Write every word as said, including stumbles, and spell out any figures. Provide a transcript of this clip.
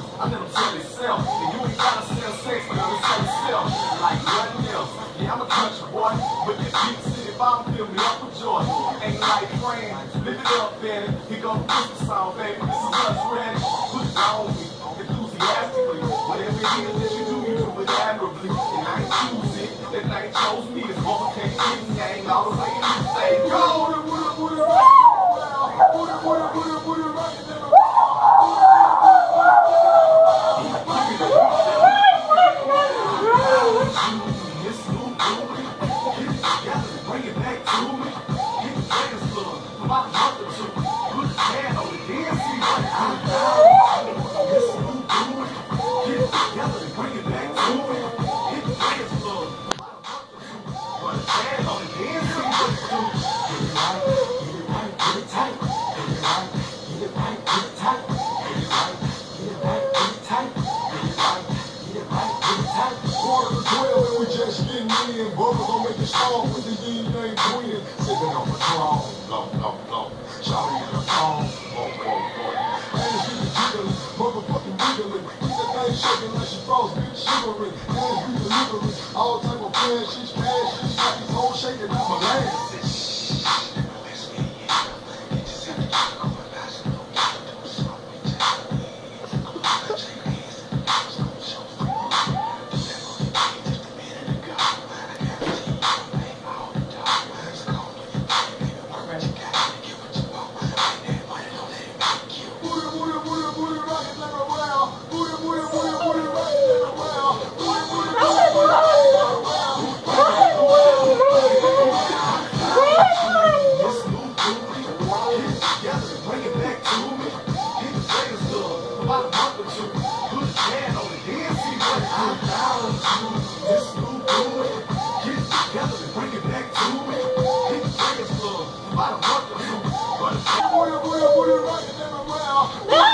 boys, I let them sell itself. And you ain't gotta sell sex, but it'll sell itself. Like nothing else. Yeah, I'm a country boy, but this big city bomb fill me up with joy. Ain't like friends, live it up, baby. Here go the Christmas song, baby. This is us ready. Put it on me, enthusiastically. Whatever it is that you do, you do it admirably. And I ain't choose it, that night chose me. This mother can't get me, I ain't all the way in this thing. Go! Put it, put it, put it, put it, put it, put it, put it, right in there. Bubba gon' make it strong with the yin yang twin. Sippin' on the throne, low, low, low. Shawty in the phone, whoa, whoa, whoa. Hands be jiggling, motherfucking wiggling. Keep that thing shaking like she froze, bitch shivering. Hands be delivering, all type of plans. She's cash, she's got these hoes shaking out my land. Put it, put it, put it right in the ground.